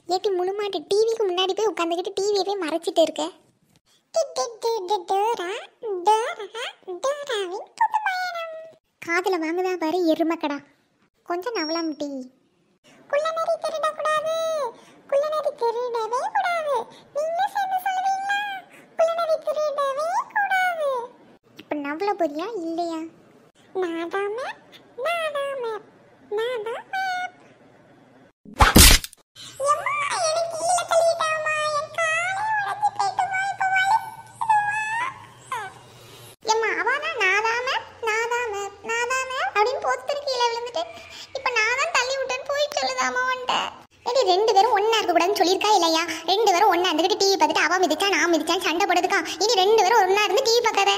ஏட்டி முழுமாட்டு டிவிக்கு முன்னாடி போய் உட்காந்துக்கிட்டு டிவியவே மறைச்சிட்டு இருக்க. காதுல வாங்குதா பாரு எருமக்கடா. கொஞ்சம் நவலாம் டீ. குள்ளநரி திருடக்கூடாது, குள்ளநரி திருடவே கூடாது. நீங்க சேர்ந்து சொல்லுவீங்களா? குள்ளநரி திருடவே கூடாது. இப்ப நவல போறியா இல்லையா? நாதாம நாதாம நாதாம. ரெண்டு பேரும் ஒன்னா இருக்க கூடாதுன்னு சொல்லியிருக்கா இல்லையா? ரெண்டு பேரும் ஒன்னா இருந்துகிட்டு டிவி பார்த்துட்டு அவ மிதிச்சா நான் மிதிச்சான் சண்டை போடுறதுக்கா? இனி ரெண்டு பேரும் ஒன்னா இருந்து டிவி பார்க்காத.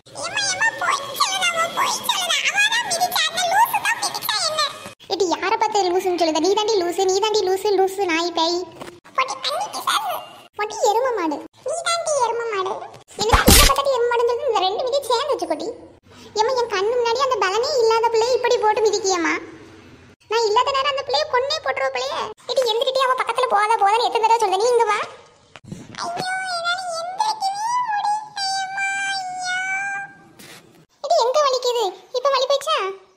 இது யாரை பார்த்து லூசுன்னு சொல்லுத? நீ தாண்டி லூசு, நீ தாண்டி லூசு, லூசு நாய் பேய். பொட்டி எரும மாடு, நீ தாண்டி எரும மாடு. எனக்கு என்ன பக்கத்து எரும மாடுன்றது இந்த ரெண்டு மிதி சேர்ந்து வச்சு கொட்டி. ஏமா என் கண்ணு முன்னாடி அந்த பலனே இல்லாத பிள்ளைய இப்படி போட்டு மிதிக்கியம்மா. நான் இல்லாத நேரம் அந்த பிள்ளைய கொன்னே போட்டுருவ பிள்ளைய. இது எந்திரிட்டே அவன் பக்கத்துல போகாத போதான்னு எத்தனை தடவை சொல்லுத? நீ இங்க வா. இது எங்க வலிக்குது? இப்ப வலி போச்சா?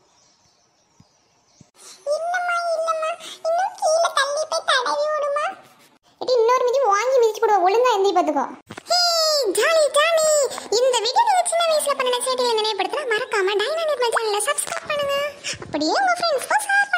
இல்லம்மா இல்லம்மா, இன்னும் கீழ தள்ளி போய் தடவி விடுமா. இது இன்னொரு மிதி வாங்கி மிதிச்சு போடுவ. ஒழுங்கா எந்திரி பாத்துக்கோ. Hey jolly jolly. இந்த வீடியோ நீங்க சின்ன வயசுல பண்ண சேட்டையை நினைவுபடுத்தினா மறக்காம டைனாமிக் சேனலை சப்ஸ்கிரைப் பண்ணுங்க. அப்படியே உங்க ஃப்ரெண்ட்ஸ்க்கு ஷேர்